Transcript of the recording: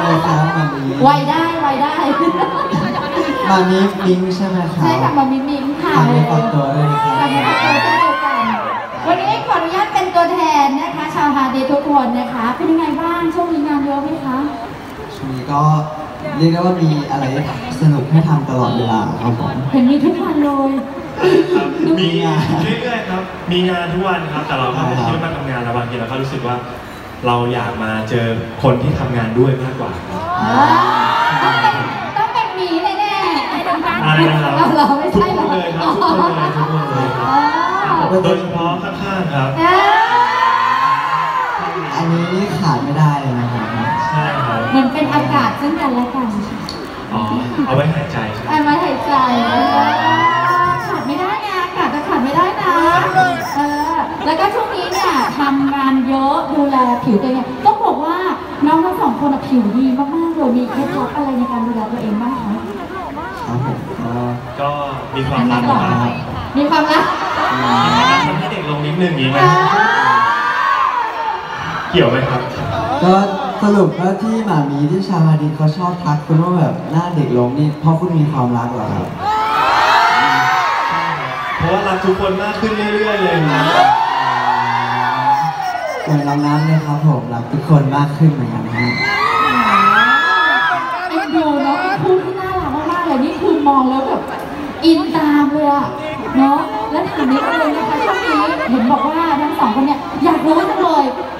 เลยครับมามีไวได้มามีมิงใช่ไหมครับใช่ค่ะมามีมิงค่ะมามีฝากตัวด้วยครับมามีฝากตัวเช่นเดียวกันวันนี้ขออนุญาตเป็นตัวแทนนะคะชาวฮาเดย์ทุกคนนะคะเป็นยังไงบ้างช่วงนี้งานเยอะไหมคะช่วงนี้ก็เรียกได้ว่ามีอะไรสนุกให้ทำตลอดเวลาครับผมเห็นมีทุกวันเลยครับมีงานเรื่อยๆครับมีงานทุกวันครับแต่เราไม่ได้คิดว่ามาทำงานแล้วบางทีเราก็รู้สึกว่าเราอยากมาเจอคนที่ทำงานด้วยมากกว่าต้องเป็นมีแน่ๆอะไรนะครับเราไม่ใช่ทุกคนเลยครับทุกคนเลยโดยเฉพาะข้างๆครับอันนี้นี่ขาดไม่ได้เลยนะครับใช่ครับเหมือนเป็นอากาศซึ่งกันและกันอ๋อเอาไว้หายใจใช่ไหมเอาไว้หายใจขาดไม่ได้นะอากาศจะขาดไม่ได้นะแล้วก็ช่วงนี้เนี่ยทำงานเยอะดูแลผิวตัวเองต้องบอกว่าน้องทั้งสองคนผิวดีมากๆเลยมีเคล็ดลับอะไรในการดูแลตัวเองบ้างคะครับผมก็มีความรักมีความรักทำให้เด็กลงนิดนึงอย่างนี้ไหมเกี่ยวไหมครับก็สรุปว่าที่หมามีที่ชาฮาดีเขาชอบทักคุณว่าแบบหน้าเด็กลงนี่เพราะคุณมีความรักเหรอครับเพราะว่ารักทุกคนมากขึ้นเรื่อยๆเลยนะเหมือนน้องน้ำเลยครับผมรักทุกคนมากขึ้นเหมือนกันนะเอ็นดูเนาะคู่ที่น่ารักมากๆเลยนี่คือมองแล้วแบบอินตามเลยอะเนาะแล้วถามนิดนึงนะคะช่วงนี้เห็นบอกว่าทั้งสองคนเนี่ยอยากรู้จังเลย